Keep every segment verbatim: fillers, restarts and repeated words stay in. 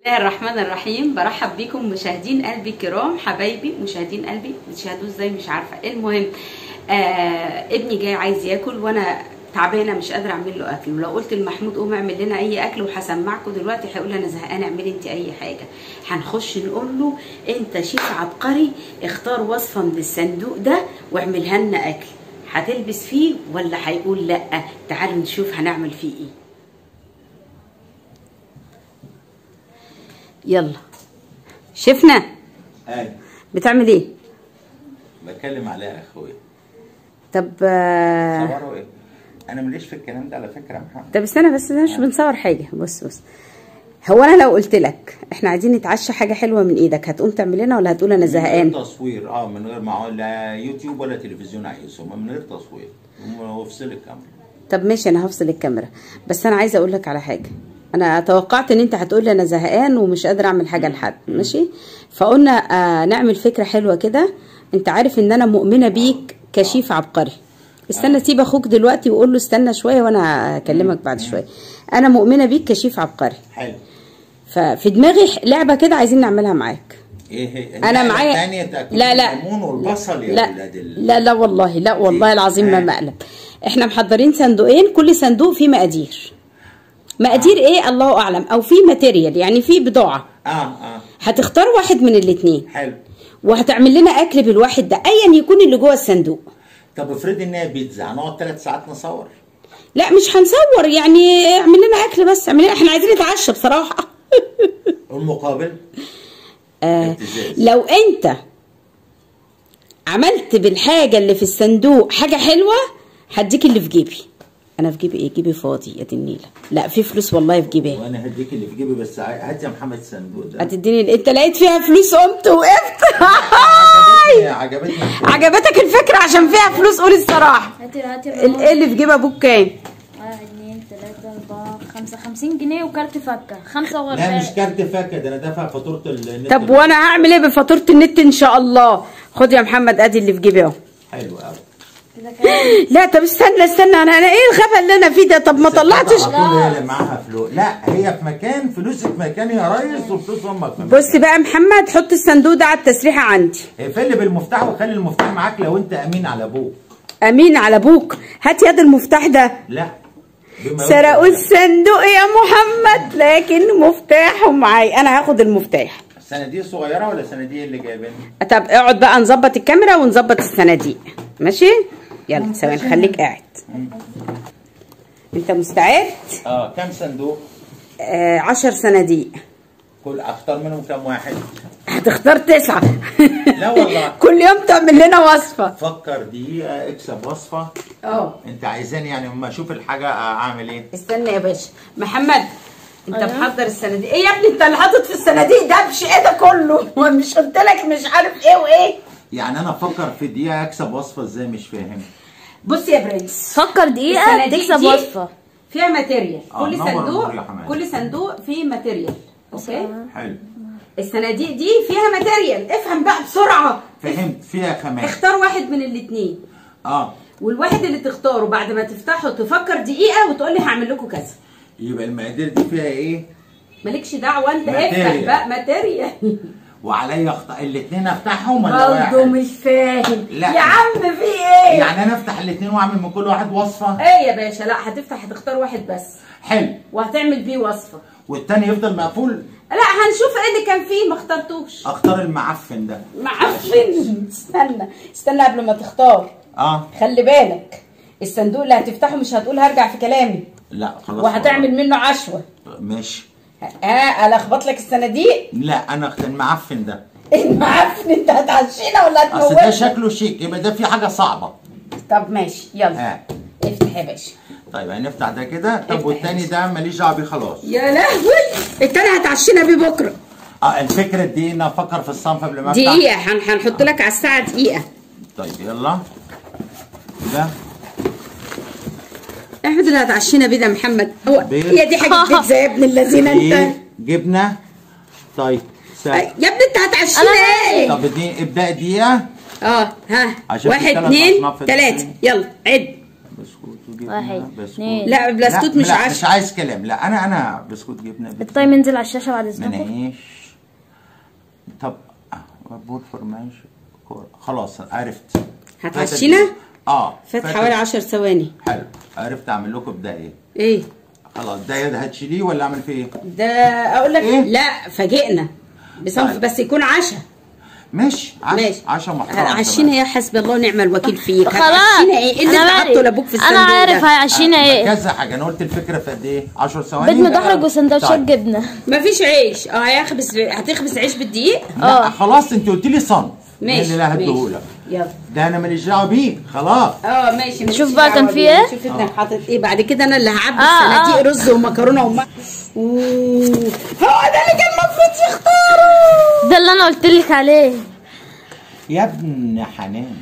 بسم الله الرحمن الرحيم. برحب بكم مشاهدين قلبي الكرام، حبايبي مشاهدين قلبي. بتشاهدوه ازاي مش عارفه. المهم آه ابني جاي عايز ياكل وانا تعبانه مش قادره اعمل له اكل، ولو قلت لمحمود قوم اعمل لنا اي اكل وهسمعكم دلوقتي هيقول انا زهقانه اعملي انت اي حاجه. هنخش نقول له انت شيف عبقري، اختار وصفه من الصندوق ده واعملها لنا اكل. هتلبس فيه ولا هيقول لا؟ تعالوا نشوف هنعمل فيه ايه. يلا شفنا. ايوه بتعمل ايه؟ بكلم عليها اخويا. طب صوروا ايه؟ انا ماليش في الكلام ده على فكره يا محمد. طب استنى بس، ده مش بنصور حاجه. بص بص، هو انا لو قلت لك احنا عايزين نتعشى حاجه حلوه من ايدك هتقوم تعمل لنا ولا هتقول انا زهقان؟ من غير تصوير. اه من غير ما لا يوتيوب ولا تلفزيون عايزهم، من غير تصوير وافصل الكاميرا. طب ماشي انا هفصل الكاميرا، بس انا عايزه اقول لك على حاجه. انا توقعت ان انت هتقول لي انا زهقان ومش قادره اعمل حاجه لحد، ماشي؟ فقلنا آه نعمل فكره حلوه كده. انت عارف ان انا مؤمنه بيك كشيف عبقري. استنى سيب اخوك دلوقتي وقول له استنى شويه وانا هكلمك بعد شويه. انا مؤمنه بيك كشيف عبقري. حلو. ففي دماغي لعبه كده عايزين نعملها معاك. ايه هي؟ انا معايا لا لا الليمون والبصل يا لا ولاد ال... لا لا والله لا والله العظيم ما مقلب. احنا محضرين صندوقين، كل صندوق فيه مقادير. مقادير آه. ايه الله اعلم، او في ماتيريال يعني في بضاعه. اه اه هتختار واحد من الاثنين. حلو. وهتعمل لنا اكل بالواحد ده ايا يكون اللي جوه الصندوق. طب افرضي ان هي بيتزا، هنقعد ثلاث ساعات نصور؟ لا مش هنصور، يعني اعمل لنا اكل بس. اعمل لنا، احنا عايزين نتعشى بصراحه. المقابل آه لو انت عملت بالحاجه اللي في الصندوق حاجه حلوه هديك اللي في جيبي. انا في جيبي ايه؟ جيبي فاضي يا دي النيله. لا في فلوس والله في جيبي. وانا هديك اللي في جيبي، بس هات يا محمد الصندوق ده. هتديني؟ انت لقيت فيها فلوس قمت وقفت. عجبتني عجبتني عجبتك الفكره عشان فيها فلوس؟ قولي الصراحه. هاتي هاتي ايه اللي في جيب ابوك كام؟ واحد اتنين تلاته اربعه خمسه، خمسين جنيه وكارت فكه خمسه وغير. لا مش كارت فكه، ده انا دافع فاتوره النت. طب وانا هعمل ايه بفاتوره النت ان شاء الله؟ خد يا محمد ادي اللي في جيبي اهو. حلو قوي. لا طب استنى استنى، انا انا ايه الغبا اللي انا فيه ده؟ طب ما طلعتش. هي اللي معاها فلوس. لا هي في مكان، فلوسك في مكان يا ريس وفلوس امك في مكان. بص بقى محمد، حط الصندوق ده على التسريحه عندي. اقفل بالمفتاح وخلي المفتاح معاك لو انت امين على ابوك. امين على ابوك؟ هات يد المفتاح ده. لا سرقوا الصندوق يا محمد لكن مفتاحه معايا. انا هاخد المفتاح. الصناديق صغيره ولا الصناديق اللي جايبينها؟ طب اقعد بقى نظبط الكاميرا ونظبط الصناديق، ماشي؟ يلا ثواني خليك قاعد. انت مستعد؟ اه. كام صندوق؟ آه عشر صناديق. كل اختار منهم كام واحد؟ هتختار تسعة. لا والله. كل يوم تعمل لنا وصفة. فكر دقيقة اكسب وصفة. اه انت عايزاني يعني اما اشوف الحاجة اعمل ايه؟ استنى يا باشا. محمد انت أيوه؟ محضر الصناديق. ايه يا ابني انت اللي حاطط في الصناديق ده؟ مش ايه ده كله؟ مش قلت لك مش عارف ايه وايه؟ يعني انا افكر في دقيقة اكسب وصفة ازاي؟ مش فاهم. بص يا برنس، فكر دقيقة تكسب وصفة. فيها ماتيريال. آه كل صندوق كل صندوق فيه ماتيريال. اوكي حلو. الصناديق دي فيها ماتيريال. افهم بقى بسرعة. فهمت. فيها خامات. اختار واحد من الاثنين. اه. والواحد اللي تختاره بعد ما تفتحه تفكر دقيقة وتقول لي هعمل لكم كذا. يبقى المقادير دي فيها ايه؟ مالكش دعوة انت. افتح بقى ماتيريال. وعليا اختار الاثنين افتحهم ولا واحد؟ برضه مش فاهم. لا يا عم في ايه؟ يعني انا افتح الاثنين واعمل من كل واحد وصفة؟ ايه يا باشا؟ لا هتفتح هتختار واحد بس. حلو. وهتعمل بيه وصفة. والتاني يفضل مقفول؟ لا هنشوف ايه اللي كان فيه ما اخترتوش. اختار المعفن ده. معفن؟ استنى استنى قبل ما تختار. اه خلي بالك الصندوق اللي هتفتحه مش هتقول هرجع في كلامي. لا خلاص. وهتعمل منه عشوة. ماشي. ها الخبط لك الصناديق؟ لا انا اختار المعفن ده. المعفن؟ انت هتعشينا ولا هتموتنا؟ اصل ده شكله شيك، يبقى ده في حاجه صعبه. طب ماشي يلا. آه. افتح يا باشا. طيب هنفتح ده كده. طب والتاني ده ماليش دعوه بيه خلاص. يا لهوي التاني هتعشينا بيه بكره. اه الفكره دي ان افكر في الصنف قبل ما افتح. دقيقه هنحط لك على الساعه دقيقه. طيب يلا. ده احمد اللي هتعشينا بيه ده محمد. هو هي دي حاجه بيتزا يا ابن الذين انت؟ جبنه. طيب سهل. يا ابني انت هتعشينا ايه؟ طب دي ابدا دقيقه. اه ها واحد اتنين تلاته يلا عد. بسكوت جبنه واحد، بسكوت. اتنين. لا بلاستوت مش لا عشا. مش عايز كلام. لا انا انا بسكوت جبنه. التايم ينزل على الشاشه بعد اذنكم. مناقيش. طب بول فرماج. خلاص عرفت. هتعشينا؟ اه فات حوالي عشر ثواني. حلو، عرفت اعمل لكم ده ايه؟ ايه؟ خلاص ده ده هتشيليه ولا اعمل فيه ايه؟ ده اقول لك إيه؟ لا فاجئنا بصنف. طيب. بس يكون عشا. ماشي عشا. ماشي عشا محترم. عشينا يا حسبي الله ونعم الوكيل فيك. خلاص هتعشينا ايه؟ إيه اللي انا انت حاطه عارف لابوك في الصندوق انا عارف ده؟ هيعشينا ايه. كذا حاجه. انا قلت الفكره في قد ايه؟ عشر ثواني. بيض مدحرج وسندوتشات طيب. جبنه. مفيش عيش. اه هيخبز. هتخبز عيش بالدقيق؟ لا خلاص انت قلت لي صنف. ماشي اللي لا هديهولك. يلا. ده انا ماليش دعوه بيه خلاص. اه ماشي. نشوف بقى كان في ايه؟ شوف ابنك حاطط ايه. بعد كده انا اللي هعبي آه الصناديق آه. رز ومكرونه وما اوه هو ده اللي كان المفروض يختاره. ده اللي انا قلت لك عليه يا ابن حنان.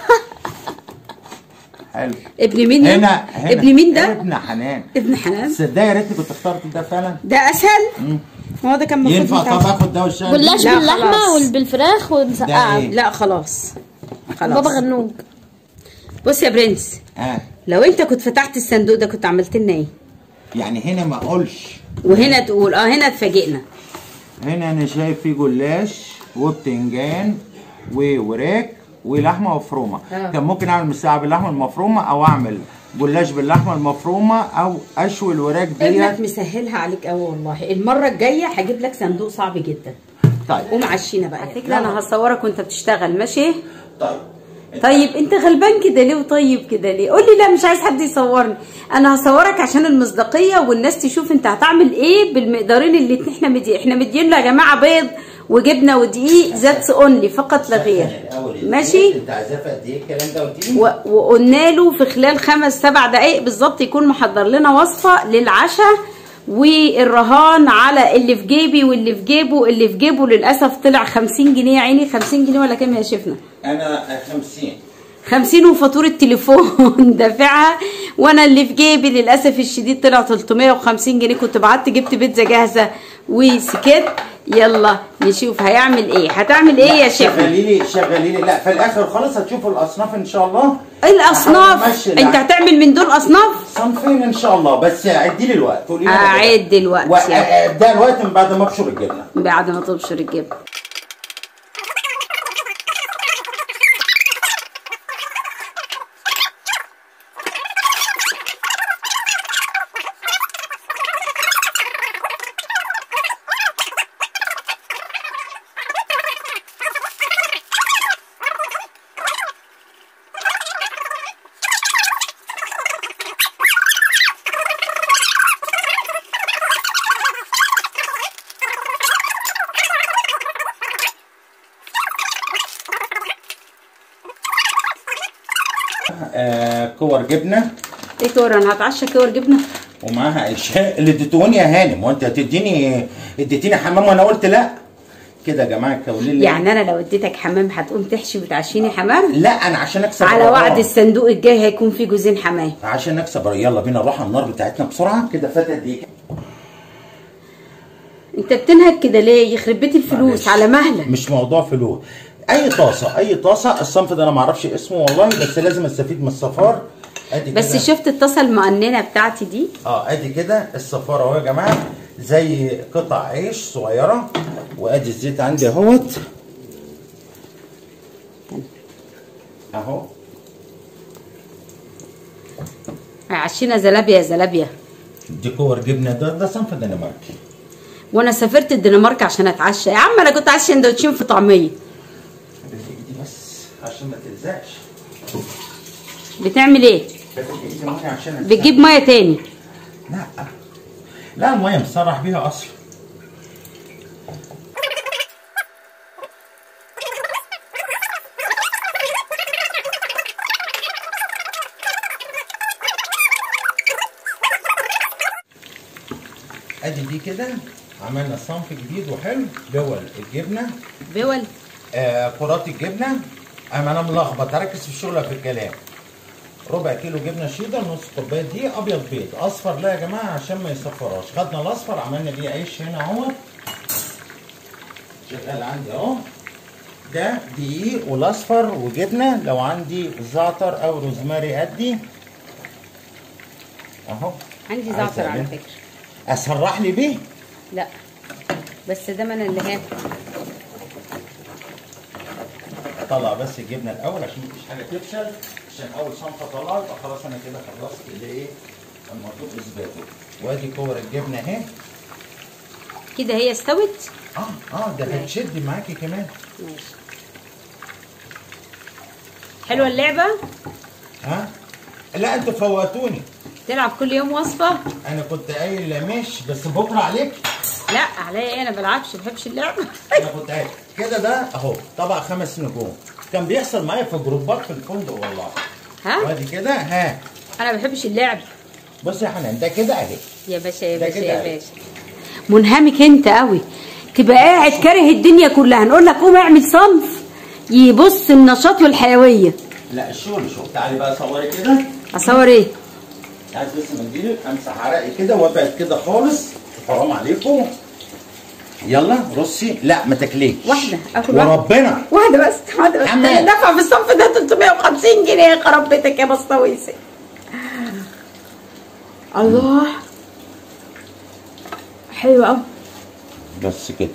حلو. ابن مين ده؟ هنا, هنا ابن مين ده؟ ابن حنان. ابن حنان. تصدق يا ريتني كنت اخترت ده فعلا. ده اسهل. هو ده كان المفروض ينفع طب اخد ده والشاي؟ جلاش لا باللحمه خلاص. والبالفراخ ده ومسقعه. إيه؟ لا خلاص خلاص. بابا غنوج. بص يا برنس، اه لو انت كنت فتحت الصندوق ده كنت عملت لنا ايه؟ يعني هنا ما اقولش وهنا تقول اه هنا اتفاجئنا. هنا انا شايف فيه جلاش وبتنجان ووراك ولحمه مفرومه. آه. كان ممكن اعمل مسقعه باللحمه المفرومه او اعمل جلاش باللحمه المفرومه او اشوي الوراك ابنك ديت. مسهلها عليك قوي والله. المره الجايه هجيب لك صندوق صعب جدا. طيب قوم عشينا بقى. على فكره انا هصورك وانت بتشتغل ماشي؟ طيب طيب انت غلبان كده ليه وطيب كده ليه؟ قول لي لا مش عايز حد يصورني. انا هصورك عشان المصداقيه والناس تشوف انت هتعمل ايه بالمقدارين اللي احنا مدي احنا مدين له يا جماعه. بيض وجبنه ودقيق ذاتس اونلي فقط لا غير. ماشي؟ انت عايزاه في قد ايه الكلام ده قلت لي؟ و- وقلنا له في خلال خمس سبع دقائق بالظبط يكون محضر لنا وصفه للعشاء. والرهان على اللي في جيبي واللي في جيبه. اللي في جيبه للاسف طلع خمسين جنيه يا عيني. خمسين جنيه ولا كام يا شيفنا؟ انا خمسين. خمسين وفاتورة تليفون دافعها. وانا اللي في جيبي للاسف الشديد طلع تلتمية وخمسين جنيه. كنت بعت جبت بيتزا جاهزه وسكت. يلا نشوف هيعمل ايه. هتعمل ايه يا شيخ؟ شغلي لي شغلي لي. لا في الاخر خالص هتشوفوا الاصناف ان شاء الله. الاصناف انت هتعمل من دول اصناف؟ صنفين ان شاء الله. بس عدي لي الوقت. قولي لي اعد الوقت. ابدا الوقت من بعد ما ابشر الجبنه. بعد ما تبشر الجبنه. آه كور جبنه. ايه كور؟ انا هتعشى كور جبنه ومعاها عيشاء اللي اديتوني يا هانم. وانت هتديني اديتيني حمام وانا قلت لا كده يا جماعه كولين لي. يعني انا لو اديتك حمام هتقوم تحشي وتعشيني حمام؟ لا انا عشان اكسب على الرقم. وعد الصندوق الجاي هيكون فيه جوزين حمام. عشان نكسب. يلا بينا نروح على النار بتاعتنا بسرعه كده. فاتت دي انت بتنهك كده ليه؟ يخرب بيت الفلوس. معلش. على مهلك. مش موضوع فلوس. اي طاسه اي طاسه. الصنف ده انا ما اعرفش اسمه والله بس لازم استفيد من الصفار. ادي بس كده. شفت الطاسه المقننه بتاعتي دي؟ اه ادي كده الصفار اهو يا جماعه. زي قطع عيش صغيره. وادي الزيت عندي اهوت اهو. عشينا زلابيا يا زلابيا. دي كور جبنه. ده ده صنف دنماركي. وانا سافرت الدنمارك عشان اتعشى يا عم. انا كنت عايشه سندوتشين في طعميه. دي بس عشان ما تلزقش. بتعمل ايه؟ عشان بتجيب ميه تاني؟ لا لا الميه مصرح بيها اصلا. ادي دي كده عملنا صنف جديد وحلو. بول الجبنه. بول آه كرات الجبنه. اما انا ملخبط. اركز في الشغل في الكلام. ربع كيلو جبنه شيدر. نص كوبايه دي ابيض بيض. اصفر لا يا جماعه عشان ما يصفراش. خدنا الاصفر عملنا بيه عيش هنا اهو. شغال عندي اهو. ده دقيق والاصفر وجبنه. لو عندي زعتر او روزماري ادي. اهو عندي عايز زعتر على أعمل. فكره. اسرح لي بيه؟ لا بس ده ما انا اللي هاكل. طلع بس الجبنه الاول عشان مفيش حاجه تفشل، عشان اول صنفه طلعت يبقى خلاص انا كده خلصت الايه المطلوب اثباته. وادي كور الجبنه اهي. كده هي استوت. اه اه ده هتشد معاكي كمان. ماشي. حلوه اللعبه؟ ها؟ لا انتوا فوتوني. تلعب كل يوم وصفه؟ انا كنت قايل ماشي بس بكره عليك. لا عليا ايه، انا ما بلعبش، ما بحبش اللعبه. انا كنت قايل كده. ده اهو طبق خمس نجوم كان بيحصل معايا في جروبات في الفندق والله. ها؟ وادي كده. ها انا ما بحبش اللعب. بص يا حنان ده كده اهي. يا باشا يا ده باشا كده يا أهي. باشا. منهمك انت قوي، تبقى قاعد كاره الدنيا كلها، نقول لك قوم اعمل صنف يبص النشاط والحيويه. لا الشغل شغل. تعالي بقى صوري كده. اصور ايه؟ عايز بس منديل امسح عرقي كده وابعد كده خالص، حرام عليكم. يلا رصي. لا ما تاكليش. واحده اكل واحده وربنا. واحده بس واحده بس. انا دافعه في الصنف ده ثلاثمية وخمسين جنيه. خرب بيتك يا بسطويسي. الله حلو قوي. بس كده.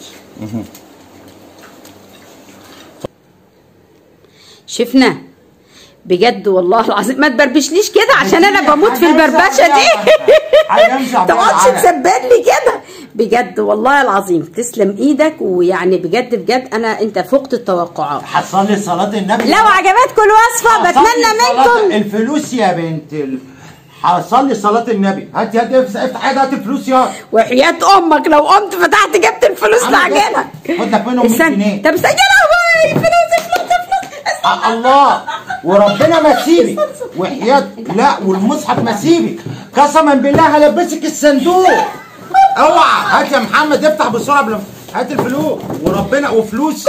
شفنا بجد والله العظيم. ما تبربشليش كده عشان انا بموت في البربشه دي. ما تقعدش تسبل لي كده بجد والله العظيم. تسلم ايدك، ويعني بجد بجد انا انت فقت التوقعات. حصلي صلاة النبي. لو عجبتكم الوصفه بتمنى منكم الفلوس يا بنت ال... حصلي صلاة النبي. هاتي هاتي افتح حاجه. هاتي فلوس يا وحياة امك لو قمت فتحت جبت الفلوس تعجنك. خد لك منهم مية جنيه. طب استنى يا لهوي. فلوس فلوس فلوس. آه الله وربنا ما تسيبك وحياة. لا والمصحف ما سيبك قسما بالله هلبسك الصندوق. اوعى. هات يا محمد افتح بسرعه بلم. هات الفلوس وربنا وفلوس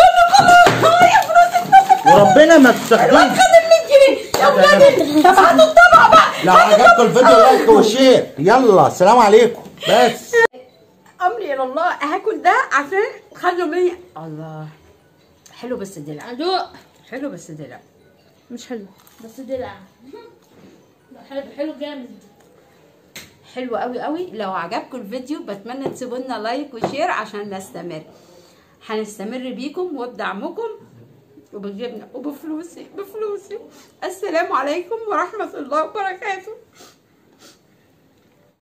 وربنا ما تستخدمش. خد ال مية جنيه يا ولادي. طب هاتوا الطبق بقى. لو عجبكم الفيديو لايك وشير. يلا سلام عليكم. بس امري الى الله. هاكل ده عشان خلوا مني. الله حلو بس دلع. ادوق. حلو بس دلع. مش حلو بس دلع. حلو حلو جامد. حلو قوي قوي. لو عجبكم الفيديو بتمنى تسيبوا لنا لايك وشير عشان نستمر. هنستمر بيكم وبدعمكم وبجبنا وبفلوسي بفلوسي. السلام عليكم ورحمة الله وبركاته.